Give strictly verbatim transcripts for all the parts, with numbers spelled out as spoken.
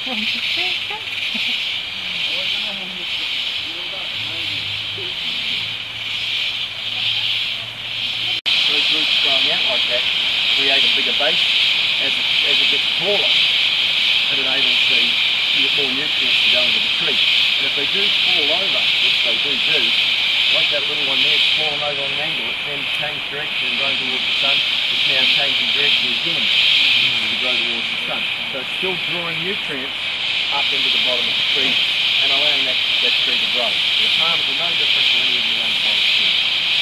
Those roots growing out like that create a bigger base as it, as it gets taller. It enables the you get more nutrients to go into the tree. And if they do fall over, which they do do, like that little one there, it's fallen over on an angle, it's then changed direction and going towards the sun. It's now changing direction again to go towards the sun. So it's still drawing nutrients up into the bottom of the tree and allowing that, that tree to grow. The palms are no different to any of your own forest trees.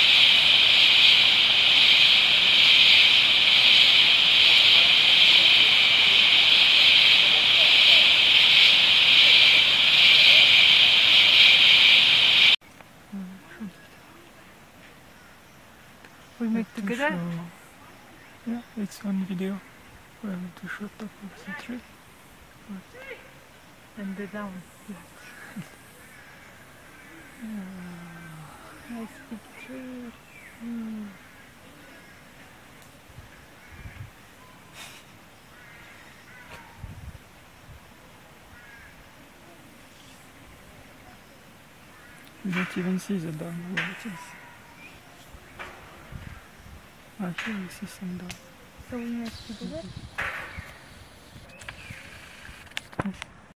We make together? Show, yeah, it's on video. We have to show top of the tree. And the down. Yeah. Nice big tree. Mm. You don't even see the down where it is. Actually, you see some down. So we make together?